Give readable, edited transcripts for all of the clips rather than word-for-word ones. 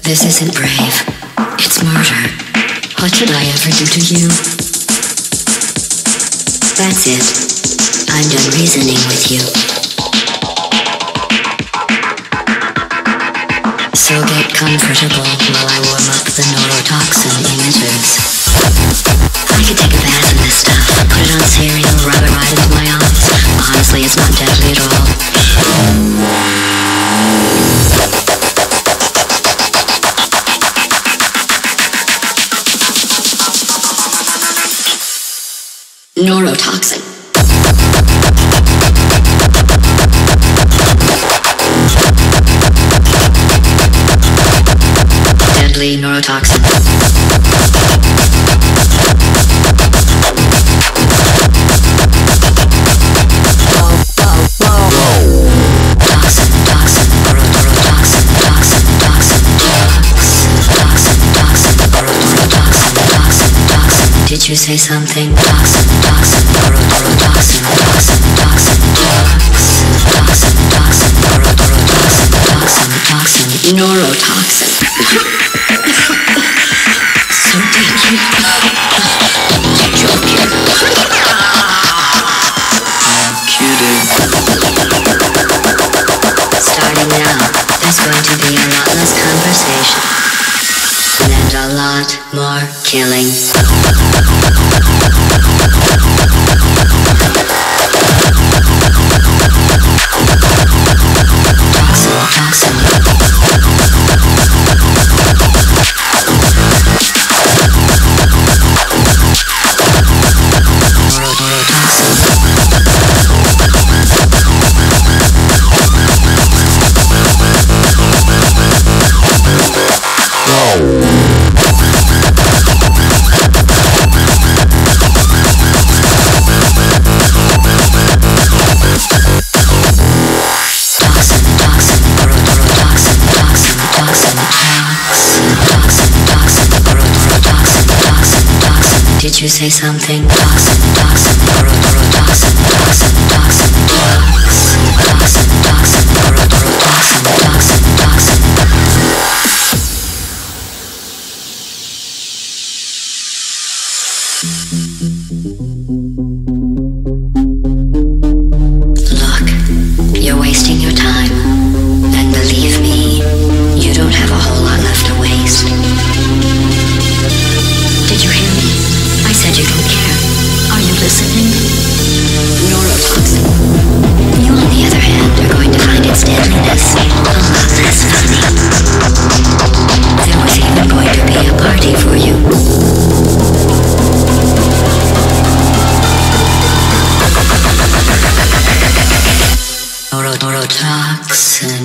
This isn't brave. It's murder. What should I ever do to you? That's it. I'm done reasoning with you. So get comfortable while I warm up the neurotoxin emitters. I could take a bath in this stuff, put it on cereal, rub it right into my eyes. Honestly, it's not deadly at all. Neurotoxin. Deadly neurotoxin. Did you say something? Toxin, toxin, neurotoxin, toxin, toxin, toxin, toxin, neurotoxin, toxin, toxin, neurotoxin. So deadly. You're joking. I'm kidding. Starting now, there's going to be a lot less conversation and a lot more killing. Did you say something? Toxin, toxin, neurotoxin, toxin, toxin, toxin, toxin, neurotoxin, toxin, toxin. Look, you're wasting your time. And believe me, you don't have a whole lot left to waste. Did you hear me? I said you don't care. Are you listening? Neurotoxin. You, on the other hand, are going to find its deadliness a lot less funny. There was even going to be a party for you. Neurotoxin.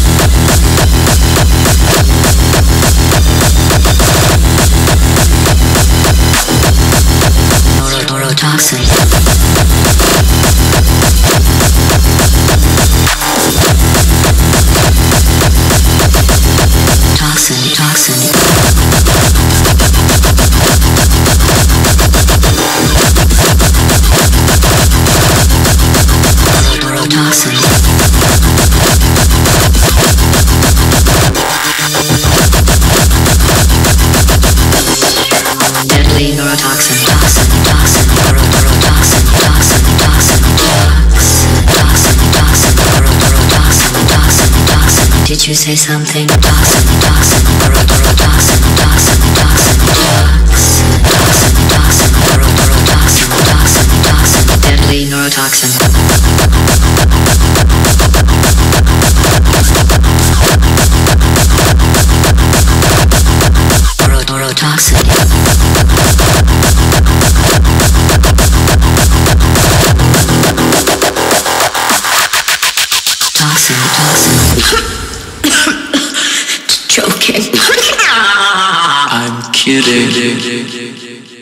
Neurotoxin. Toxin, toxin. Neurotoxin. Deadly neurotoxin, toxin, toxin, neurotoxin, toxin, toxin, toxin, toxin, neurotoxin, toxin, toxin. Did you say something? Toxin, toxin, neurotoxin, toxin, toxin, toxin, toxin, neurotoxin, toxin, toxin. Deadly neurotoxin. Neurotoxin. Toxin, toxin. Joking. I'm kidding.